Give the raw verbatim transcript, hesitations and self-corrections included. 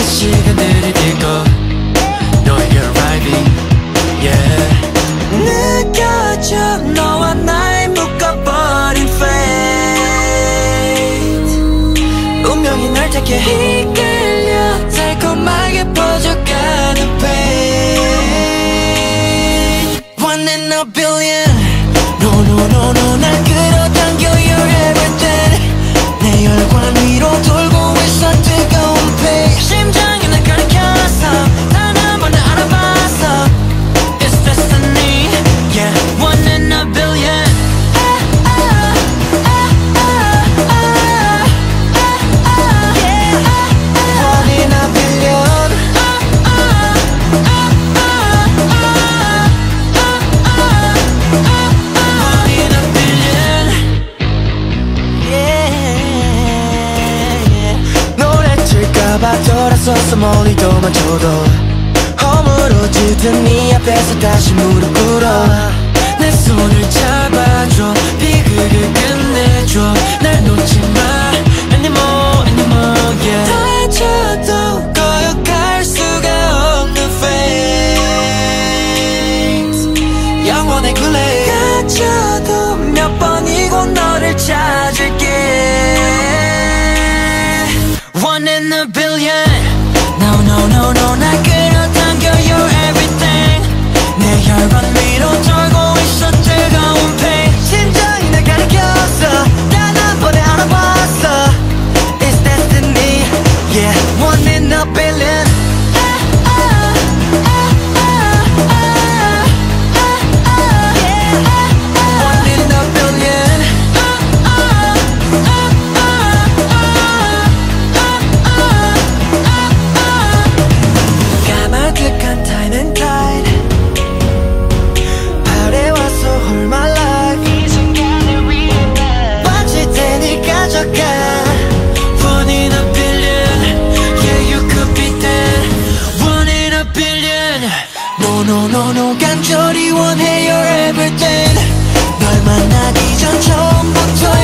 시간들이 뛰고 너의 arriving yeah. 느껴져 너와 나의 묶어버린 fate 운명이 날 잡게 이끌려 달콤하게 퍼져가는 pain One in a billion No no no no 날 끌어당겨 you're everything 내 혈관 위로 돌고 있어 뜨거운 pain 심장이 날 가리켜서 단 한 번에 알아봤어 It's destiny Yeah one in a billion 돌아서서 멀리 도망쳐도 허물어지던 네 앞에서 다시 무릎 꿇어 내 손을 잡아줘 비극을 끝내줘 날 놓지마 anymore anymore yeah 다쳐도 거역할 수가 없는 fate 영원의 굴레 갇혀도 몇 번이고 너를 찾을게 One in a billion No no no no 날 끌어당겨 you're everything 내 혈관 위로 돌고 있어 뜨거운 pain 심장이 날 가리켰어 단 한 번에 알아봤어 It's destiny Yeah one in a billion No no no 간절히 원해 you're everything 널 만나기 전 처음부터